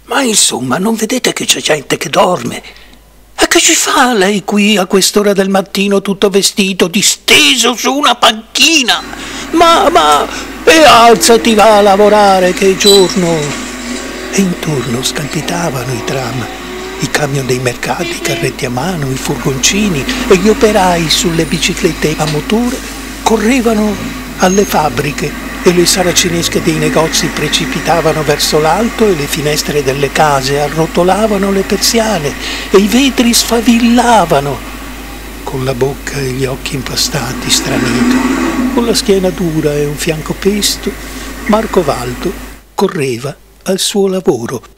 Ma insomma, non vedete che c'è gente che dorme? E che ci fa lei qui a quest'ora del mattino tutto vestito, disteso su una panchina? E alzati, va a lavorare che è giorno. E intorno scalpitavano i tram, i camion dei mercati, i carretti a mano, i furgoncini e gli operai sulle biciclette a motore correvano alle fabbriche e le saracinesche dei negozi precipitavano verso l'alto e le finestre delle case arrotolavano le persiane e i vetri sfavillavano. Con la bocca e gli occhi impastati, stranito, con la schiena dura e un fianco pesto, Marco Valdo correva al suo lavoro.